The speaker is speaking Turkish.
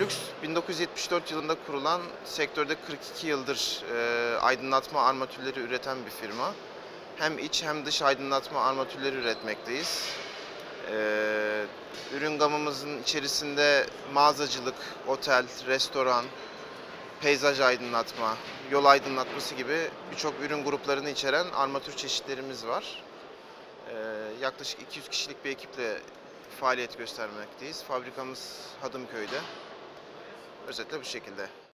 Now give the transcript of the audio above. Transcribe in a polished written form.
Velux 1974 yılında kurulan, sektörde 42 yıldır aydınlatma armatürleri üreten bir firma. Hem iç hem dış aydınlatma armatürleri üretmekteyiz. Ürün gamımızın içerisinde mağazacılık, otel, restoran, peyzaj aydınlatma, yol aydınlatması gibi birçok ürün gruplarını içeren armatür çeşitlerimiz var. Yaklaşık 200 kişilik bir ekiple faaliyet göstermekteyiz. Fabrikamız Hadımköy'de. Özetle bu şekilde.